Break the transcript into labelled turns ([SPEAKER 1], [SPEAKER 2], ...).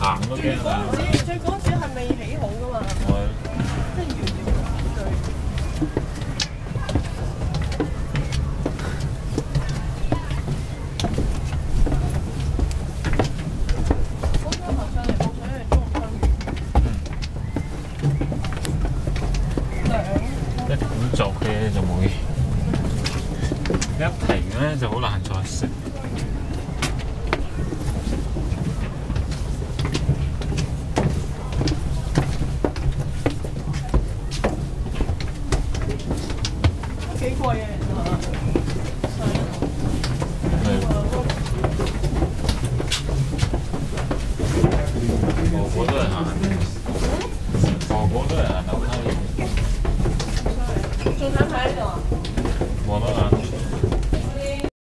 [SPEAKER 1] 行都驚啊！
[SPEAKER 2] 最嗰陣時係未起好噶嘛？即係搖搖最。我想行上嚟，我想去中心園。
[SPEAKER 1] 一本作嘅就冇嘢，一停咧就好難再食。